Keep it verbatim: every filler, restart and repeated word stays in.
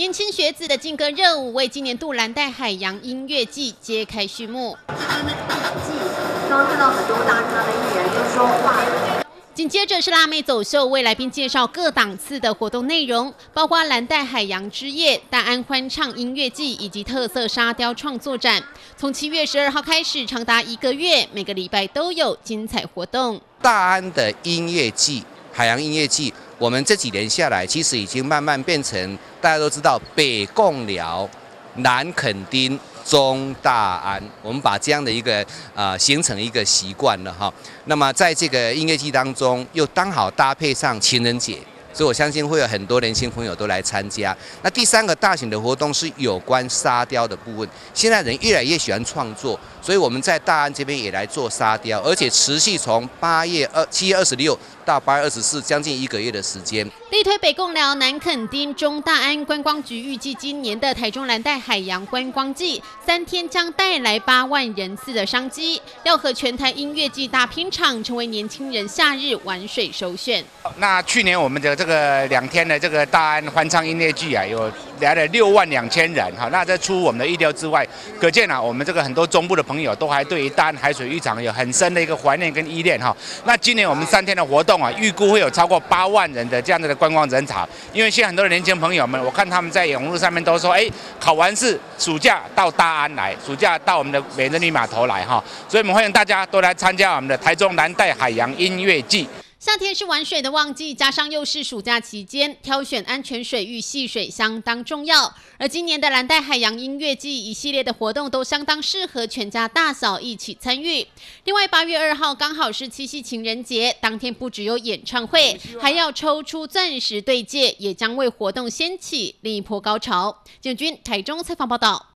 年轻学子的劲歌热舞为今年度蓝带海洋音乐季揭开序幕。 刚刚看到很多大咖的艺人都说哇。 紧接着是辣妹走秀，为来宾介绍各档次的活动内容，包括蓝带海洋之夜、大安欢唱音乐季以及特色沙雕创作展。从七月十二号开始，长达一个月，每个礼拜都有精彩活动。 大安的音乐季、海洋音乐季，我们这几年下来，其实已经慢慢变成大家都知道北贡寮、南垦丁。 中大安，我们把这样的一个呃形成一个习惯了哈。那么在这个音乐季当中，又刚好搭配上情人节，所以我相信会有很多年轻朋友都来参加。那第三个大型的活动是有关沙雕的部分，现在人越来越喜欢创作，所以我们在大安这边也来做沙雕，而且持续从八月二七月二十六到八月二十四，将近一个月的时间。 力推北贡寮、南垦丁、中大安观光局预计今年的台中蓝带海洋观光季三天将带来八万人次的商机，要和全台音乐季大拼场，成为年轻人夏日玩水首选。 那去年我们的这个两天的这个大安欢唱音乐季啊，有来了六万两千人哈，那这出我们的意料之外，可见啊，我们这个很多中部的朋友都还对于大安海水浴场有很深的一个怀念跟依恋哈。那今年我们三天的活动啊，预估会有超过八万人的这样子的观光人潮，因为现在很多的年轻朋友们，我看他们在网络上面都说，哎，考完试暑假到大安来，暑假到我们的美人鱼码头来哈，所以我们欢迎大家都来参加我们的台中蓝带海洋音乐季。 夏天是玩水的旺季，加上又是暑假期间，挑选安全水域戏水相当重要。而今年的蓝带海洋音乐季一系列的活动都相当适合全家大小一起参与。另外，八月二号刚好是七夕情人节，当天不只有演唱会，还要抽出钻石对戒，也将为活动掀起另一波高潮。建军台中采访报道。